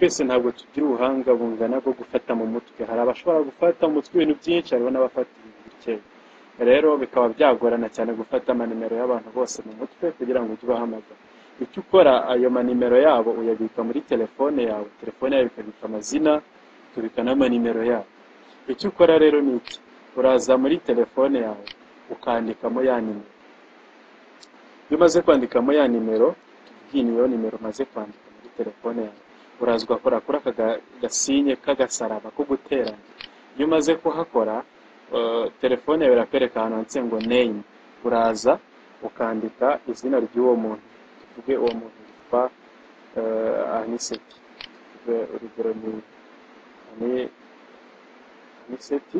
twese ntabwo tugira ubuhanga bungana bwo gufata mu mutwe. Hari abashobora gufata mu mutwe ibintu byinshi, hariho n'abafata ibintu bikeya. Rero bikaba byagorana cyane gufata amanimero y'abantu bose mu mutwe kugira ngo ujye ubahamagara. Icyo ukora, ayo manimero yabo uyabika muri telefone yawe, telefone yawe ikabika amazina, ikabika n'amanimero yabo. Icyo ukora rero ni iki: uraza muri telefone yawe ukandikamo ya nimero. Iyo umaze kwandikamo ya nimero, iyi niyo nimero umaze kwandika muri telefone yawe, uraza ugakora kuri aka gasinye k'agasaraba ko guteranya. Iyo umaze kuhakora, telefone yawe irakwereka ahantu handitse ngo name. Uraza ukandika izina ry'uwo muntu, tuvuge uwo muntu yitwa Aniseti, urugero ni Aniseti,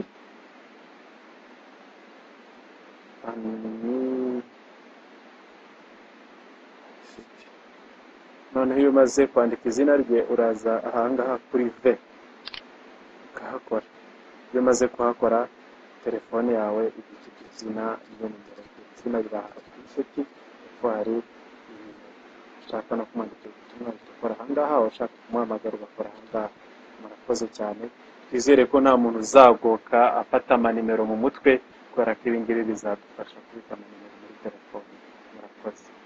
noneho iyo umaze kwandika izina rye, uraza ahangaha kuri V ukahakora. Iyo umaze kuhakora, telefone yawe igifite izina ryo nimero, izina rya Aniseti, kuko hari ushaka no kumwandikira ubutumwa ugakora ahangaha, ushaka kumuhamagara ugakora ahangaha. Murakoze cyane, twizere ko nta muntu uzagoka afata amanimero mu mutwe, kubera ko ibi ngibi bizadufasha kubika amanimero muri telefone. Murakoze.